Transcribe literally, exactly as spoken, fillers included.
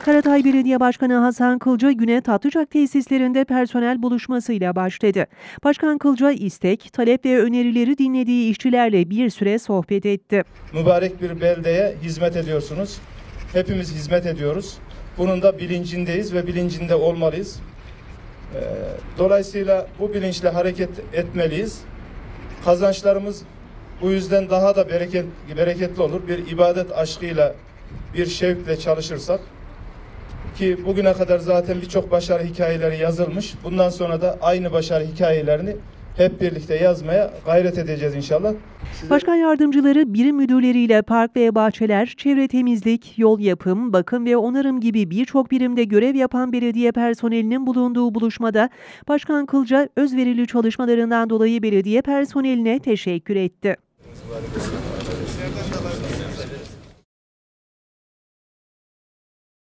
Karatay Belediye Başkanı Hasan Kılca güne Tatlıcak tesislerinde personel buluşmasıyla başladı. Başkan Kılca istek, talep ve önerileri dinlediği işçilerle bir süre sohbet etti. Mübarek bir beldeye hizmet ediyorsunuz. Hepimiz hizmet ediyoruz. Bunun da bilincindeyiz ve bilincinde olmalıyız. Dolayısıyla bu bilinçle hareket etmeliyiz. Kazançlarımız bu yüzden daha da bereket, bereketli olur. Bir ibadet aşkıyla, bir şevkle çalışırsak, ki bugüne kadar zaten birçok başarı hikayeleri yazılmış. Bundan sonra da aynı başarı hikayelerini hep birlikte yazmaya gayret edeceğiz inşallah. Size... Başkan yardımcıları, birim müdürleriyle park ve bahçeler, çevre temizlik, yol yapım, bakım ve onarım gibi birçok birimde görev yapan belediye personelinin bulunduğu buluşmada Başkan Kılca özverili çalışmalarından dolayı belediye personeline teşekkür etti.